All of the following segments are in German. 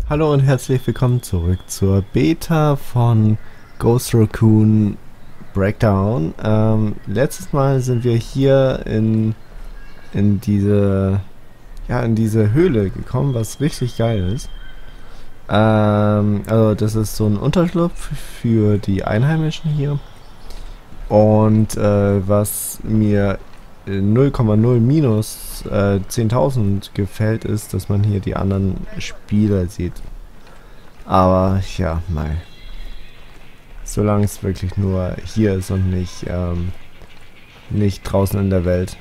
Hallo und herzlich willkommen zurück zur Beta von Ghost Recon Breakdown. Letztes Mal sind wir hier in diese in diese Höhle gekommen, was richtig geil ist. Also das ist so ein Unterschlupf für die Einheimischen hier. Und was mir 0,0 minus 10.000 gefällt, ist, dass man hier die anderen Spieler sieht. Aber ja, mal. Solange es wirklich nur hier ist und nicht draußen in der Welt.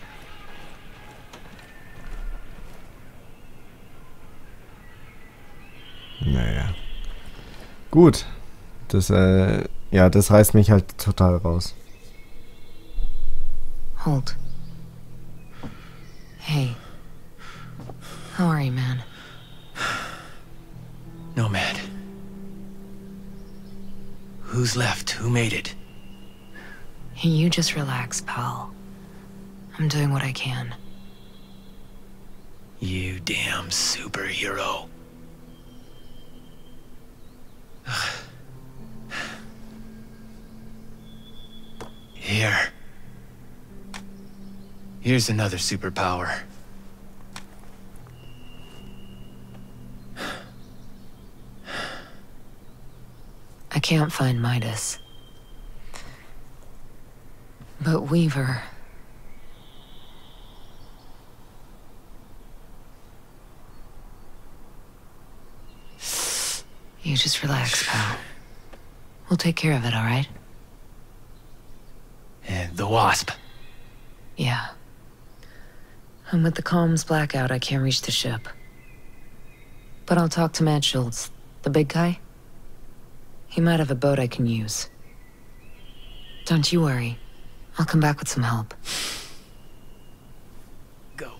Naja. Gut. Das, ja, das reißt mich halt total raus. Holt. Hey. How are you, man? Nomad. Who's left? Who made it? Hey, you just relax, pal. I'm doing what I can. You damn superhero. Here's another superpower. I can't find Midas. But Weaver... You just relax, pal. We'll take care of it, alright? And the Wasp. Yeah. And with the comms blackout, I can't reach the ship. But I'll talk to Matt Schultz, the big guy. He might have a boat I can use. Don't you worry. I'll come back with some help. Go.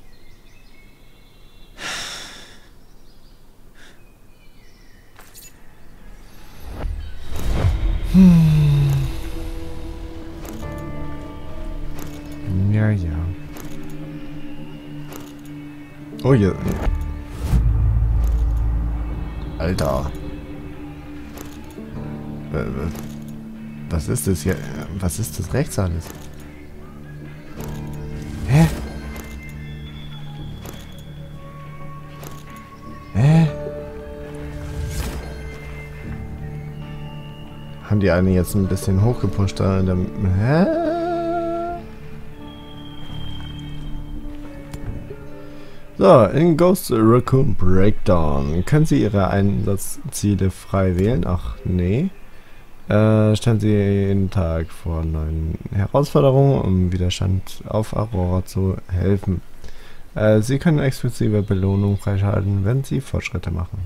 Ja, ja. Oh ja. Alter. Was ist das hier? Was ist das rechts alles? Hä? Hä? Haben die einen jetzt ein bisschen hochgepusht da in der... Hä? So, in Ghost Recon Breakdown können Sie Ihre Einsatzziele frei wählen. Ach, nee. Stellen Sie jeden Tag vor neuen Herausforderungen, um Widerstand auf Aurora zu helfen. Sie können exklusive Belohnungen freischalten, wenn Sie Fortschritte machen.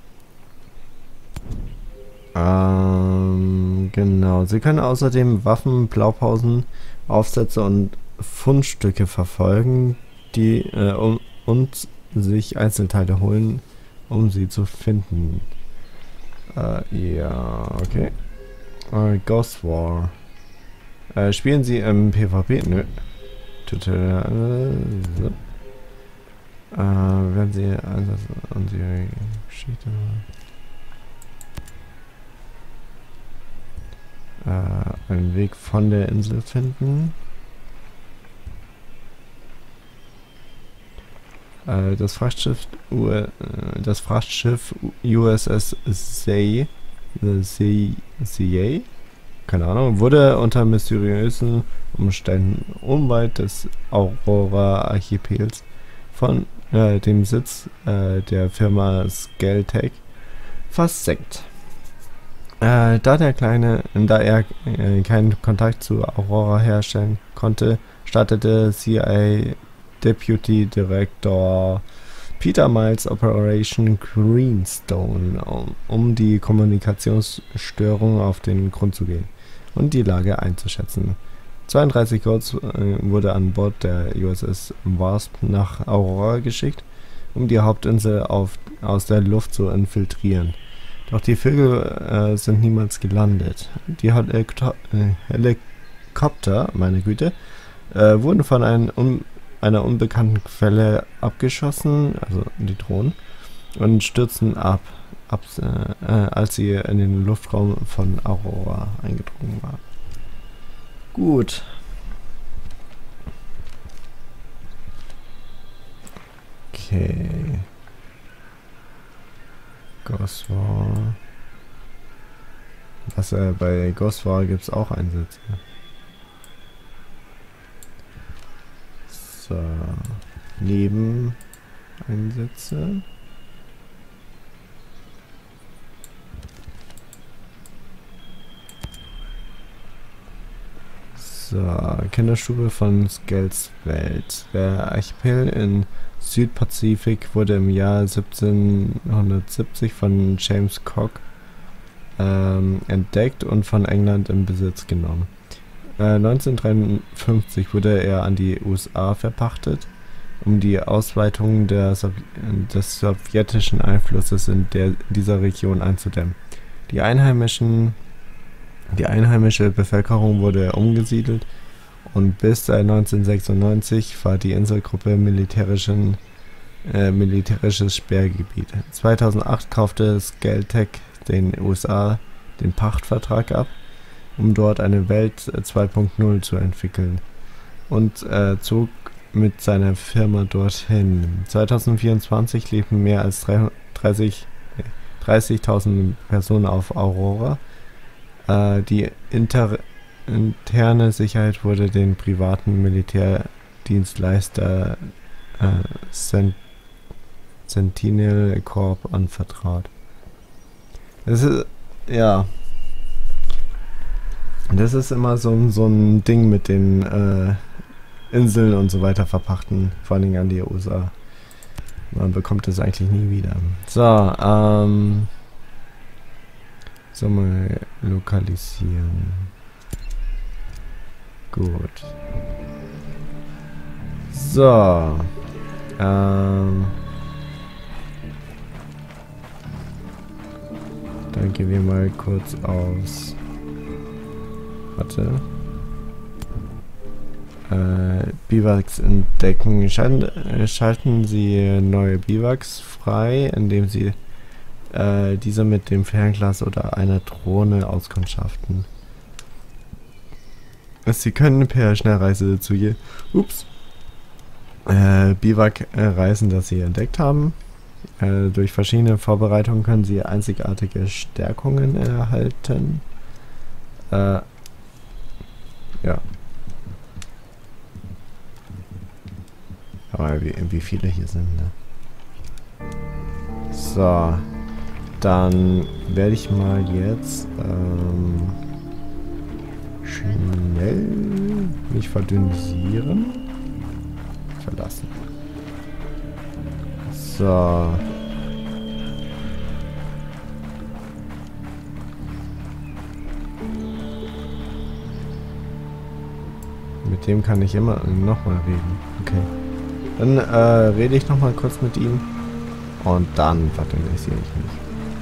Genau. Sie können außerdem Waffen, Blaupausen, Aufsätze und Fundstücke verfolgen, die und sich Einzelteile holen, um sie zu finden. Ja, okay. Ghost War. Spielen Sie im PvP? Nö. Tutorial. So. Wenn Sie Einsatz und die Geschichte. Einen Weg von der Insel finden. Das Frachtschiff USS Zay, keine Ahnung, wurde unter mysteriösen Umständen unweit des Aurora-Archipels von dem Sitz der Firma Skeltec versenkt. Da er keinen Kontakt zu Aurora herstellen konnte, startete CIA Deputy Director Peter Miles Operation Greenstone, um die Kommunikationsstörung auf den Grund zu gehen und die Lage einzuschätzen. 32 Codes wurde an Bord der USS Wasp nach Aurora geschickt, um die Hauptinsel aus der Luft zu infiltrieren. Doch die Vögel sind niemals gelandet. Die Helikopter, meine Güte, wurden von einer unbekannten Quelle abgeschossen, also die Drohnen, und stürzen ab, als sie in den Luftraum von Aurora eingedrungen war. Gut. Okay. Ghost War. Bei Ghost War gibt es auch Einsätze. So. Nebeneinsätze. So, Kinderstube von Skells Welt. Der Archipel in Südpazifik wurde im Jahr 1770 von James Cook entdeckt und von England in Besitz genommen. 1953 wurde er an die USA verpachtet, um die Ausweitung des sowjetischen Einflusses in dieser Region einzudämmen. Die einheimische Bevölkerung wurde umgesiedelt und bis 1996 war die Inselgruppe militärisches Sperrgebiet. 2008 kaufte Skeltec den USA den Pachtvertrag ab, um dort eine Welt 2.0 zu entwickeln, und zog mit seiner Firma dorthin. 2024 lebten mehr als 30.000 Personen auf Aurora. Die interne Sicherheit wurde den privaten Militärdienstleister Sentinel Corp anvertraut. Das ist, ja, das ist immer so ein Ding mit den Inseln und so weiter verpachten, vor allen Dingen an die USA. Man bekommt das eigentlich nie wieder. So, so mal lokalisieren. Gut. So. Dann gehen wir mal kurz aus. Warte. Biwaks entdecken. Schalten Sie neue Biwaks frei, indem Sie diese mit dem Fernglas oder einer Drohne auskundschaften. Sie können per Schnellreise zu Biwak reisen, das Sie entdeckt haben. Durch verschiedene Vorbereitungen können Sie einzigartige Stärkungen erhalten. Ja. Aber wie viele hier sind, ne? So. Dann werde ich mal jetzt schnell mich verdünnisieren. Verlassen. So. Mit dem kann ich immer nochmal reden. Okay. Dann rede ich nochmal kurz mit ihm. Und dann verdünnisiere ich mich.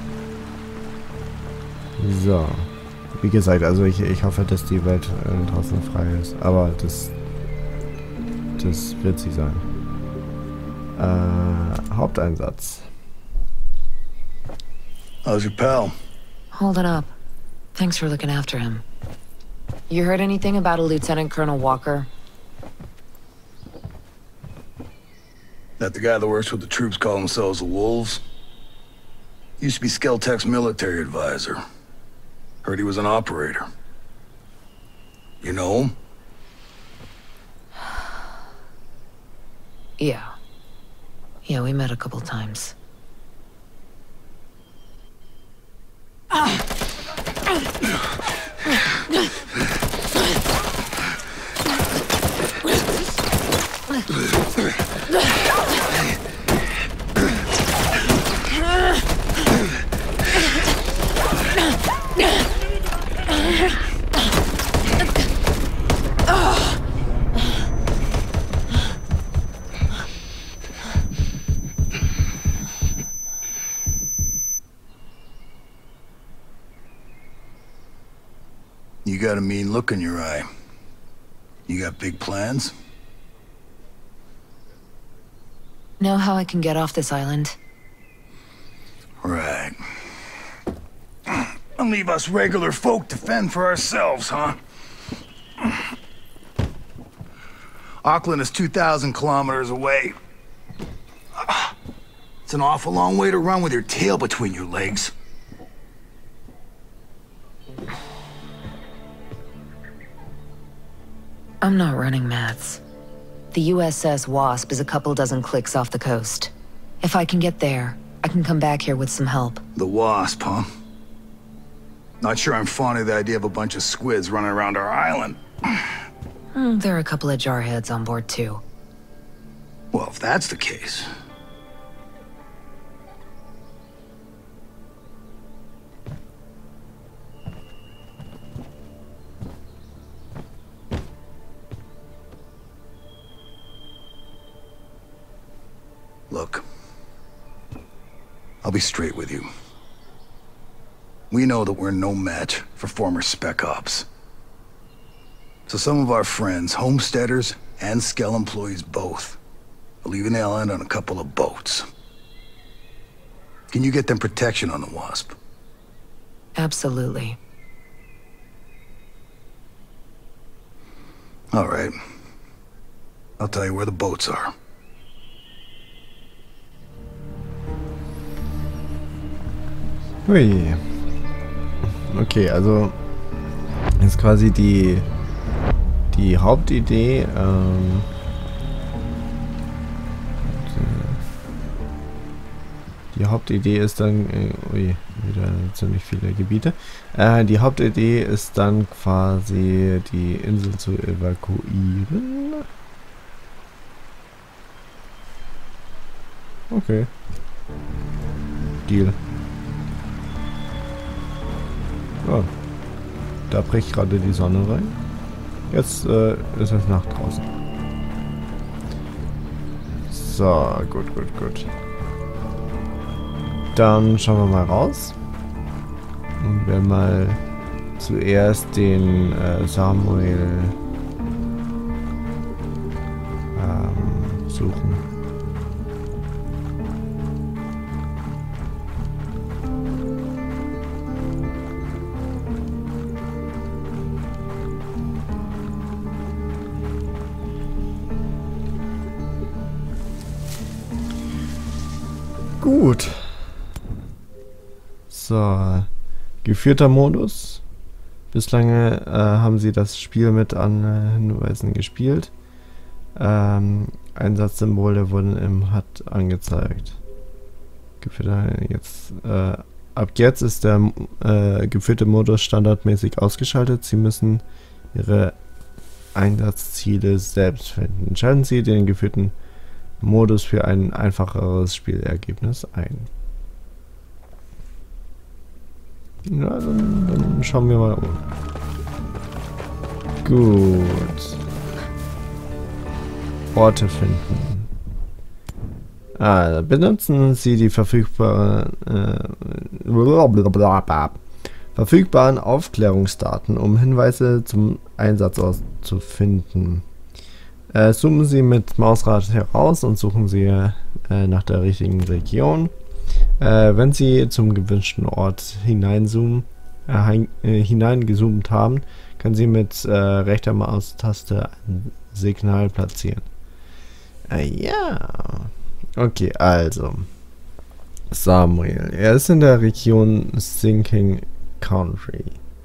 So. Wie gesagt, also ich hoffe, dass die Welt draußen frei ist. Aber das wird sie sein. Haupteinsatz. How's your pal? Hold it up. Thanks for looking after him. You heard anything about a Lieutenant Colonel Walker? That the guy that works with the troops call themselves the Wolves? Used to be Skeltec's military advisor. Heard he was an operator. You know him? Yeah. Yeah, we met a couple times. You got a mean look in your eye. You got big plans? Know how I can get off this island? Right. And leave us regular folk to fend for ourselves, huh? Auckland is 2,000 kilometers away. It's an awful long way to run with your tail between your legs. I'm not running, Mats. The USS Wasp is a couple dozen clicks off the coast. If I can get there, I can come back here with some help. The Wasp, huh? Not sure I'm fond of the idea of a bunch of squids running around our island. There are a couple of jarheads on board, too. Well, if that's the case... Look, I'll be straight with you. We know that we're no match for former Spec Ops. So some of our friends, homesteaders and Skell employees both, are leaving the island on a couple of boats. Can you get them protection on the Wasp? Absolutely. All right. I'll tell you where the boats are. Hui. Okay, also ist quasi die Hauptidee, die Hauptidee ist dann, ui, wieder ziemlich viele Gebiete. Die Hauptidee ist dann quasi die Insel zu evakuieren. Okay. Deal. Oh, da bricht gerade die Sonne rein. Jetzt ist es Nacht draußen. So, gut. Dann schauen wir mal raus. Und werden mal zuerst den Samuel suchen. Gut. So, geführter Modus. Bislang haben sie das Spiel mit an Hinweisen gespielt. Einsatzsymbole wurden im HUD angezeigt. Ab jetzt ist der geführte Modus standardmäßig ausgeschaltet. Sie müssen ihre Einsatzziele selbst finden. Schalten Sie den geführten Modus für ein einfacheres Spielergebnis ein. Ja, dann schauen wir mal um. Gut. Orte finden. Benutzen Sie die verfügbaren Aufklärungsdaten, um Hinweise zum Einsatzort zu finden. Zoomen Sie mit Mausrad heraus und suchen Sie nach der richtigen Region. Wenn Sie zum gewünschten Ort hineingezoomt haben, können Sie mit rechter Maustaste ein Signal platzieren. Ja. Okay, also. Samuel. Er ist in der Region Sinking Country.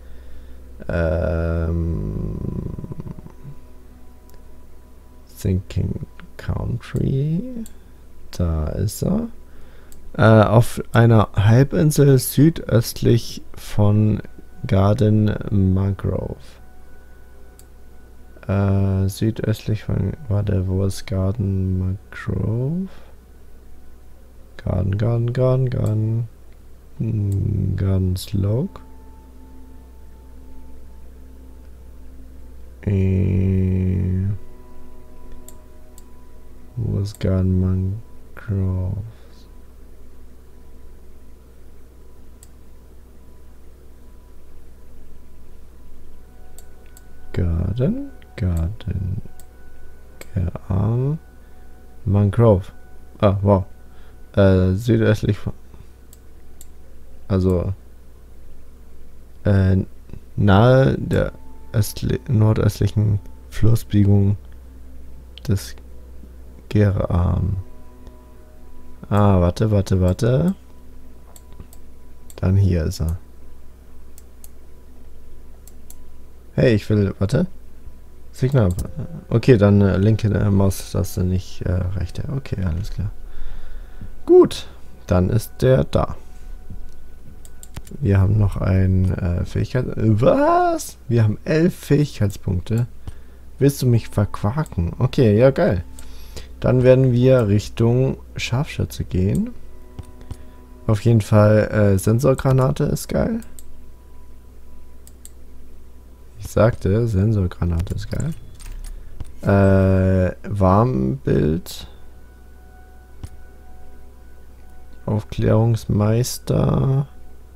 Sinking Country. Da ist er. Auf einer Halbinsel südöstlich von Garden Mangrove. Südöstlich von... Warte, wo ist Garden Mangrove? Garden Slope. Wo ist Garden Mangrove? Garden Mangrove. Ah, wow. Südöstlich von... Also nahe der nordöstlichen Flussbiegung des Gera. Warte. Dann hier ist er. Hey, ich will, warte. Signal. Okay, dann linke Maustaste, nicht rechte. Okay, alles klar. Gut, dann ist der da. Wir haben noch ein Fähigkeit... Was? Wir haben 11 Fähigkeitspunkte. Willst du mich verquaken? Okay, ja geil. Dann werden wir Richtung Scharfschütze gehen. Auf jeden Fall Sensorgranate ist geil. Ich sagte, Sensorgranate ist geil. Warmbild. Aufklärungsmeister.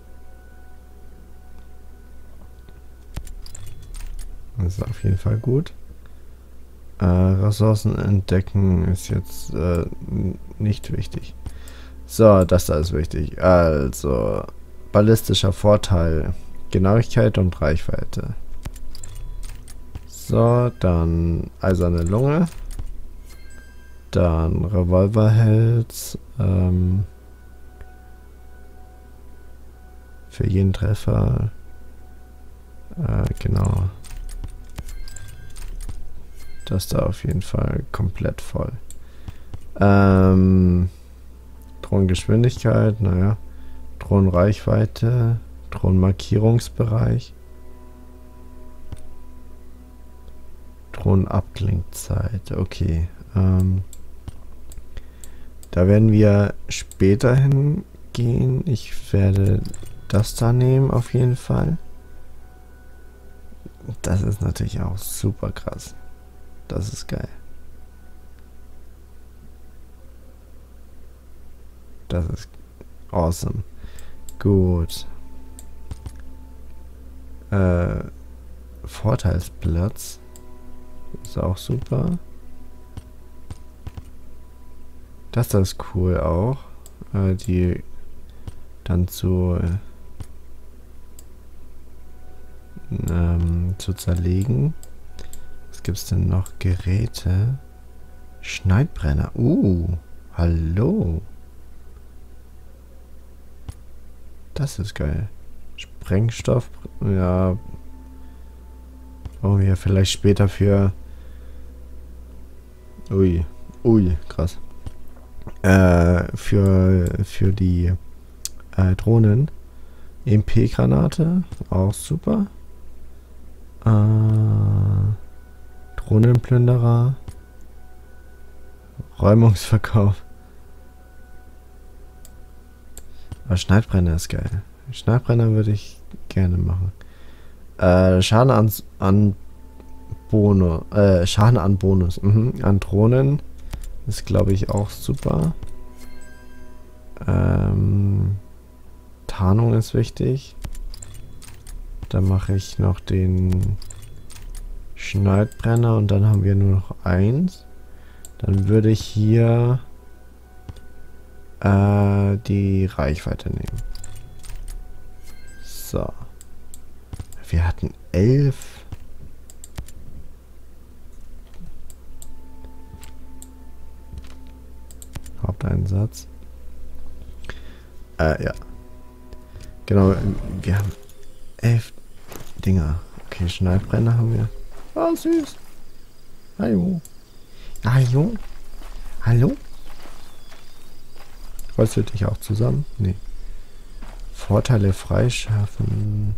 Das ist auf jeden Fall gut. Ressourcen entdecken ist jetzt nicht wichtig. So, das da ist wichtig. Also, ballistischer Vorteil. Genauigkeit und Reichweite. So, dann eiserne Lunge. Dann Revolverhals. Für jeden Treffer. Genau. Das da auf jeden Fall komplett voll. Drohnengeschwindigkeit, naja. Drohnenreichweite. Drohnenmarkierungsbereich. Drohnenabklingzeit, okay. Da werden wir später hingehen. Ich werde das da nehmen auf jeden Fall. Das ist natürlich auch super krass. Das ist geil. Das ist awesome. Gut. Vorteilsplatz. Ist auch super. Das ist cool auch. Die dann zu zerlegen. Was gibt's denn noch? Geräte. Schneidbrenner. Hallo. Das ist geil. Sprengstoff. Ja. Brauchen wir vielleicht später für... Ui, krass. Für die Drohnen. EMP-Granate. Auch super. Drohnenplünderer. Räumungsverkauf. Aber Schneidbrenner ist geil. Schneidbrenner würde ich gerne machen. Schaden an Bonus. Schaden an Bonus. An Drohnen. Ist, glaube ich, auch super. Tarnung ist wichtig. Dann mache ich noch den Schneidbrenner und dann haben wir nur noch 1. Dann würde ich hier die Reichweite nehmen. So. Wir hatten 11. Haupteinsatz. Ja. Genau, wir haben 11 Dinger. Okay, Schneidbrenner haben wir. Oh, süß. Hallo. Hallo? Hallo? Rollst du dich auch zusammen? Nee. Vorteile freischalten.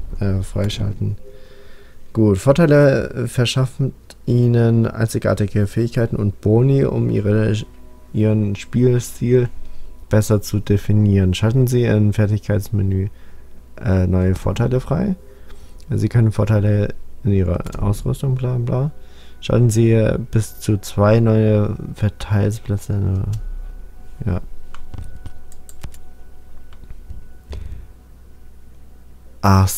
Gut, Vorteile verschaffen ihnen einzigartige Fähigkeiten und Boni, um ihren Spielstil besser zu definieren. Schalten Sie im Fertigkeitsmenü neue Vorteile frei. Sie können Vorteile in Ihrer Ausrüstung, bla bla. Schalten Sie bis zu 2 neue Verteilsplätze. Ja. Ach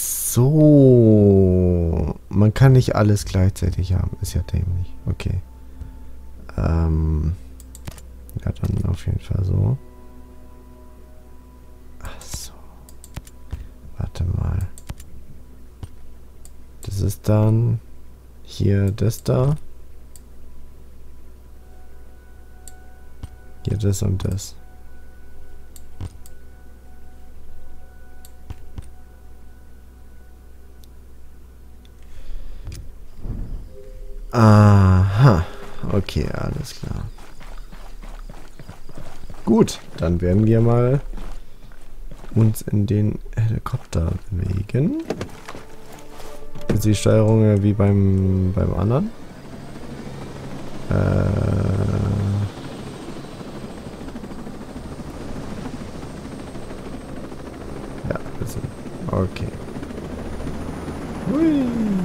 so. Man kann nicht alles gleichzeitig haben. Ist ja dämlich. Okay. Ja, dann auf jeden Fall so. Ach so. ist dann hier das da. Hier das und das. Aha. Okay, alles klar. Gut, dann werden wir mal uns in den Helikopter bewegen. Ist die Steuerung wie beim anderen? Ja, bisschen. Okay. Hui.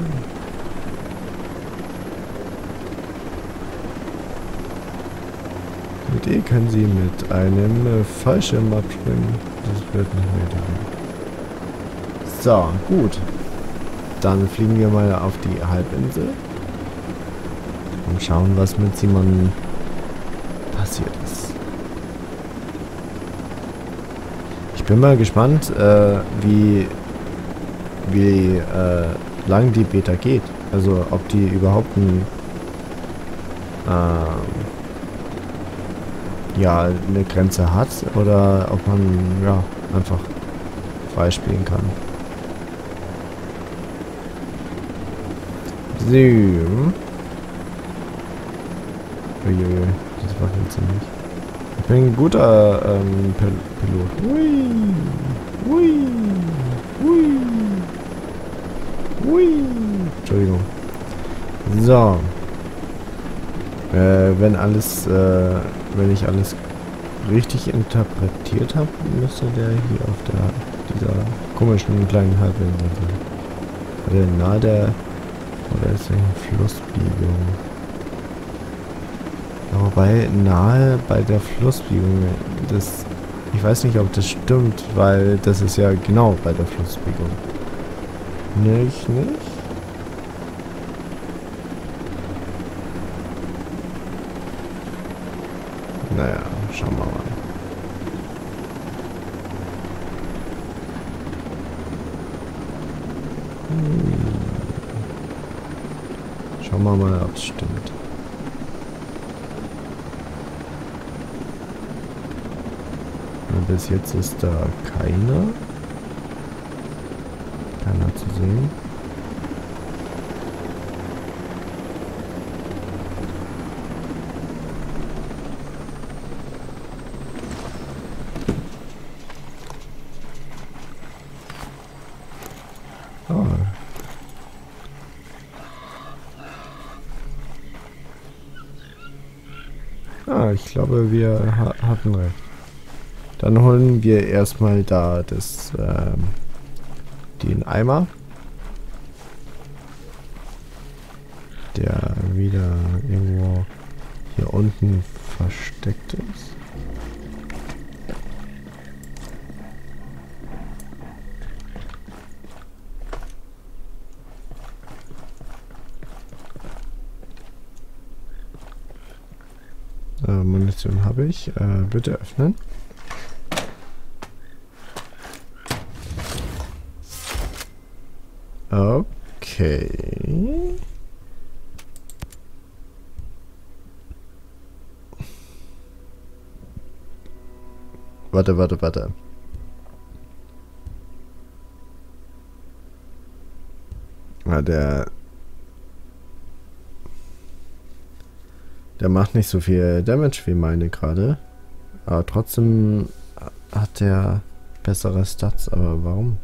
Mit E können Sie mit einem Fallschirm abspringen. Das wird nicht mehr dauern. So, gut. Dann fliegen wir mal auf die Halbinsel. Und schauen, was mit Simon passiert ist. Ich bin mal gespannt, wie lang die Beta geht. Also, ob die überhaupt eine Grenze hat oder ob man einfach freispielen kann. So. Uiuiui, das war jetzt ziemlich. Ich bin ein guter Pilot. Hui. Hui. Hui. Hui. Entschuldigung. So. Wenn ich alles richtig interpretiert habe, müsste der hier auf dieser komischen kleinen Halbinsel sein. Nahe der oder ist eine Flussbiegung? Ja, wobei nahe bei der Flussbiegung, ich weiß nicht, ob das stimmt, weil das ist ja genau bei der Flussbiegung. Nicht? Naja, schauen wir mal. Schauen wir mal, ob es stimmt. Und bis jetzt ist da keiner zu sehen. Ich glaube, wir hatten recht. Dann holen wir erstmal da den Eimer, der wieder irgendwo hier unten versteckt ist. Munition habe ich. Bitte öffnen. Okay. Warte. Der macht nicht so viel Damage wie meine gerade. Aber trotzdem hat der bessere Stats. Aber warum?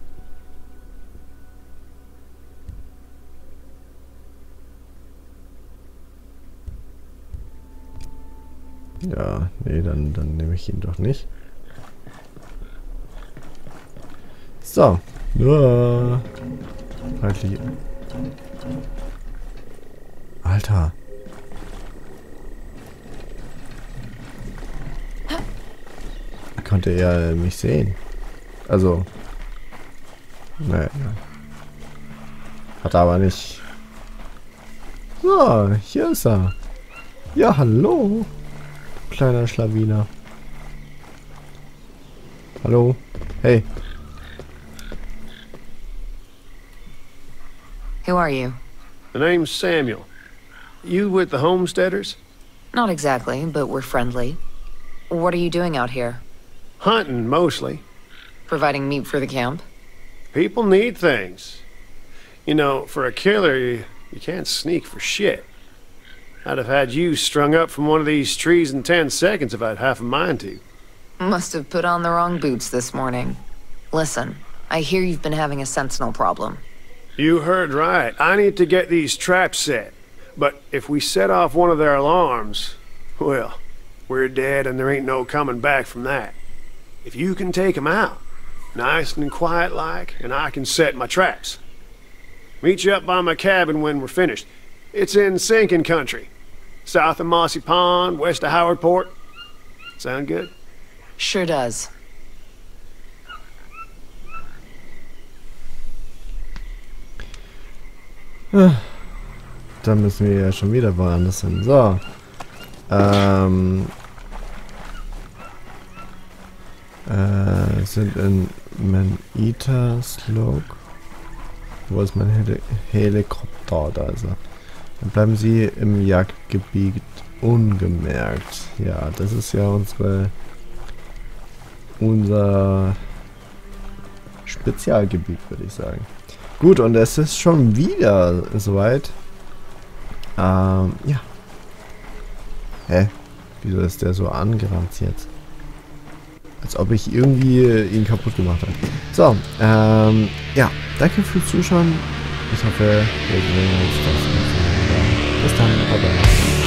Ja, nee, dann nehme ich ihn doch nicht. So. Feindliche. Alter. Konnte er mich sehen? Also. Naja. Hat er aber nicht. So, hier ist er. Ja, hallo. Kleiner Schlawiner. Hallo. Hey. Who are you? The name's Samuel. You with the Homesteaders? Not exactly, but we're friendly. What are you doing out here? Hunting, mostly. Providing meat for the camp? People need things. You know, for a killer, you can't sneak for shit. I'd have had you strung up from one of these trees in 10 seconds if I'd half a mind to. Must have put on the wrong boots this morning. Listen, I hear you've been having a sentinel problem. You heard right. I need to get these traps set. But if we set off one of their alarms, well, we're dead and there ain't no coming back from that. If you can take 'em out, nice and quiet like, and I can set my traps. Meet you up by my cabin when we're finished. It's in sinking country. South of Mossy Pond, west of Howard Port. Sound good? Sure does. Da müssen wir ja schon wieder woanders hin. So. Sind in Man-Eater Slope. Wo ist mein Helikopter? Da ist er. Dann bleiben Sie im Jagdgebiet ungemerkt. Ja, das ist ja unser Spezialgebiet, würde ich sagen. Gut, und es ist schon wieder soweit. Ja. Hä? Wieso ist der so angerannt jetzt? Als ob ich irgendwie ihn kaputt gemacht habe. So, ja. Danke fürs Zuschauen. Ich hoffe, wir sehen uns das nächste Mal wieder. Bis dann, bye bye.